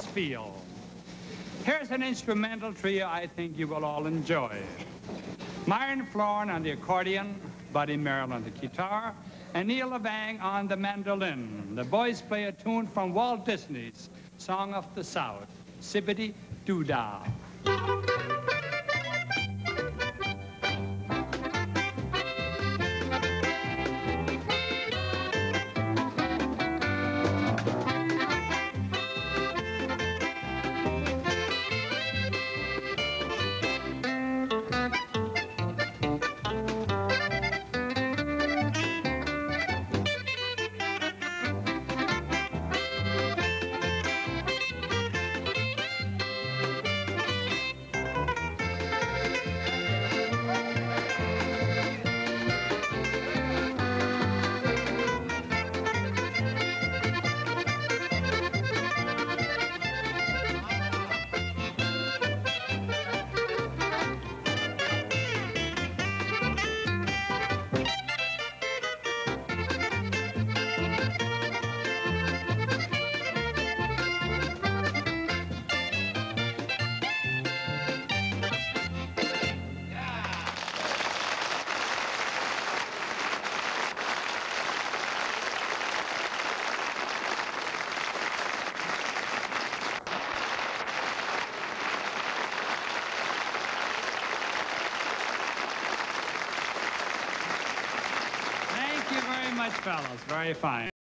us feel. Here's an instrumental trio I think you will all enjoy. Myron Florin on the accordion, Buddy Merrill on the guitar, and Neil LeVang on the mandolin. The boys play a tune from Walt Disney's Song of the South, Zippity Doo Dah. Thank you very much, fellas. Very fine.